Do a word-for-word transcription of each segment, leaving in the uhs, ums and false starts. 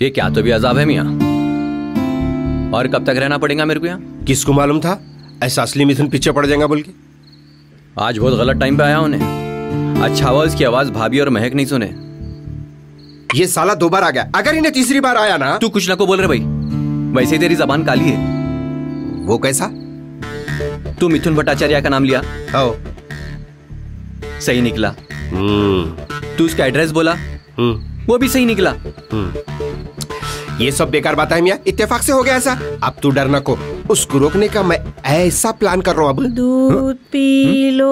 ये क्या तो भी अजाब है मियाँ। और कब तक रहना पड़ेगा मेरे को यहाँ? किसको मालूम था ऐसा असली मिथुन पीछे पड़ जाएगा बोल के। आज बहुत गलत टाइम पे आया उन्हें। अच्छा हुआ उसकी आवाज भाभी और महक नहीं सुने। ये साला दो बार आ गया, अगर इन्हें तीसरी बार आया ना। तू कुछ ना को बोल रहे भाई, वैसे तेरी जबान काली है। वो कैसा? तू मिथुन भट्टाचार्य का नाम लिया, आओ सही निकला। तू उसका एड्रेस बोला, वो भी सही निकला। ये सब बेकार बात है मियाँ, इत्तेफाक से हो गया ऐसा। अब तू डरना को, उसको रोकने का मैं ऐसा प्लान कर रहा हूँ अब। दूध पी लो।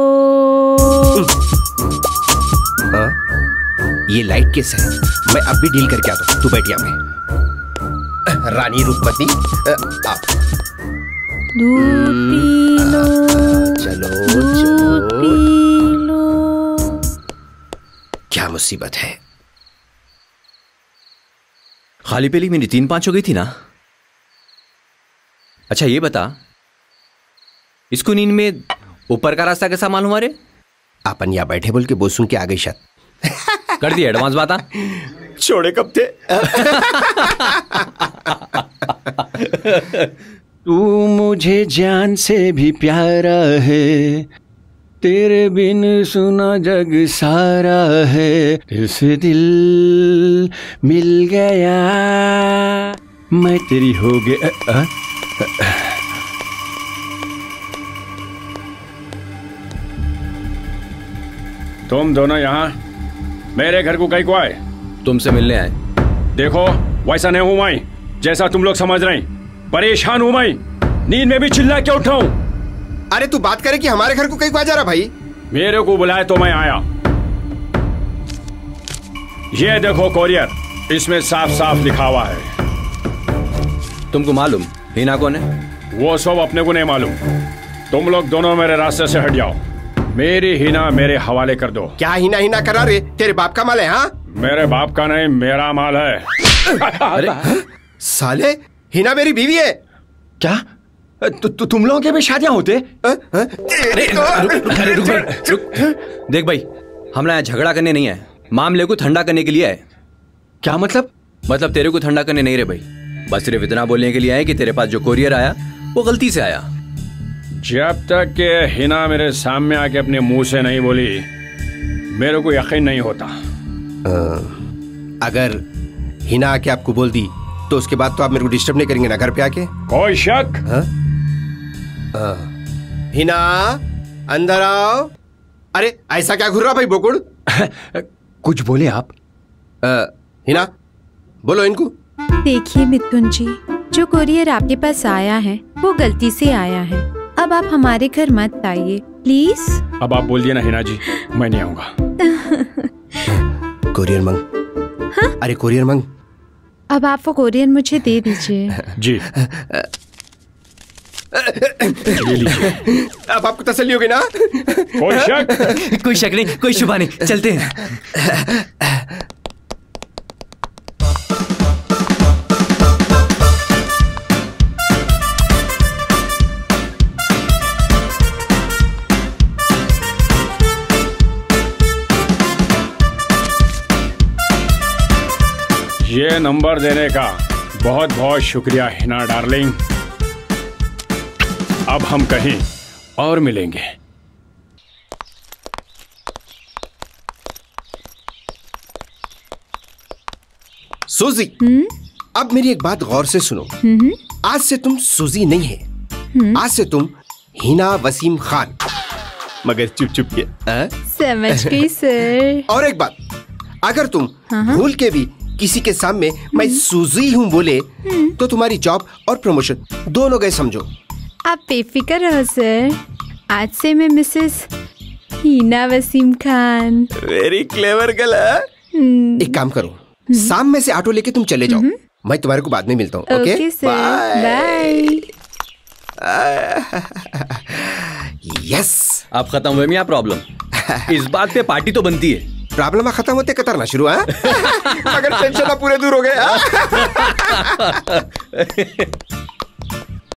हाँ? ये लाइट केस है, मैं अब भी डील करके आता हूँ। तू बैठ यहाँ पे। रानी रूपमती, दूध पी लो। चलो दूध पी लो। क्या मुसीबत है। खाली पेली मेरी तीन पांच हो गई थी ना। अच्छा ये बता, इसको नींद में ऊपर का रास्ता कैसा मालूम? अरे अपन यहाँ बैठे बोल के बोल सुन के आ गई शायद। कर दी एडवांस बात। छोड़े कब थे। तू मुझे जान से भी प्यारा है, तेरे बिन सुना जग सारा है, तुझसे दिल मिल गया मैं तेरी हो गया। तुम दोनों यहाँ मेरे घर को कहीं को आए? तुमसे मिलने आए। देखो वैसा नहीं हूं मैं जैसा तुम लोग समझ रहे हैं। परेशान हूं मैं, नींद में भी चिल्ला के उठाऊं। अरे तू बात करे कि हमारे घर को कहीं को आ जा रहा भाई। मेरे को बुलाए तो मैं आया। ये देखो कोरियर, इसमें साफ साफ लिखा हुआ है। तुमको मालूम हिना कौन है? वो सब अपने को नहीं मालूम। तुम लोग दोनों मेरे रास्ते से हट जाओ। मेरी हिना मेरे हवाले कर दो। क्या हिना हिना करा रे? तेरे बाप का माल है? हाँ मेरे बाप का नहीं, मेरा माल है। अरे साले, हिना मेरी बीवी है। क्या तु, तु, तुम लोगों के भी शादियां होते? अरे रुक, रुक, रुक, रुक। देख भाई, हम यहाँ झगड़ा करने नहीं आए, मामले को ठंडा करने के लिए आए। क्या मतलब? मतलब तेरे को ठंडा करने नहीं रे भाई, बस सिर्फ इतना बोलने के लिए आए कि तेरे पास जो कोरियर आया वो गलती से आया। जब तक के हिना मेरे सामने आके अपने मुंह से नहीं बोली, मेरे को यकीन नहीं होता। आ, अगर हिना आके आपको बोल दी तो उसके बाद तो आप मेरे को डिस्टर्ब नहीं करेंगे ना घर पे आके? कोई शक? हाँ? आ, हिना अंदर आओ। अरे ऐसा क्या घूर रहा भाई बोकुड़? कुछ बोले आप? आ, हिना बोलो इनको। देखिए मिथुन जी, जो कोरियर आपके पास आया है वो गलती से आया है। अब आप हमारे घर मत आइए प्लीज। अब आप बोल दिए ना हिना जी, मैं नहीं आऊंगा। कोरियर मंग। हाँ? अरे कोरियर मंग। अब आप वो कोरियर मुझे दे दीजिए। जी ये लीजिए। अब आपको तसल्ली होगी ना? कोई शक? कोई शक नहीं, कोई शुबा नहीं, चलते हैं। ये नंबर देने का बहुत बहुत शुक्रिया हिना डार्लिंग। अब हम कहीं और मिलेंगे। सूजी, अब मेरी एक बात गौर से सुनो। आज से तुम सूजी नहीं है, आज से तुम हिना वसीम खान, मगर चुप चुप के। समझ गई सर। और एक बात, अगर तुम भूल के भी किसी के सामने मैं सूजी हूँ बोले तो तुम्हारी जॉब और प्रमोशन दोनों गए समझो। आप बेफिक्र रहो सर, आज से मैं Mrs Hina Waseem Khan. Very clever girl. एक काम करो, शाम में से ऑटो लेके तुम चले जाओ, मैं तुम्हारे को बाद में मिलता हूँ। Okay bye. यस, अब खत्म हुए मियां प्रॉब्लम। इस बात पे पार्टी तो बनती है। प्रॉब्लम खत्म होते कतरना शुरू है, मगर टेंशन पूरे दूर हो गए।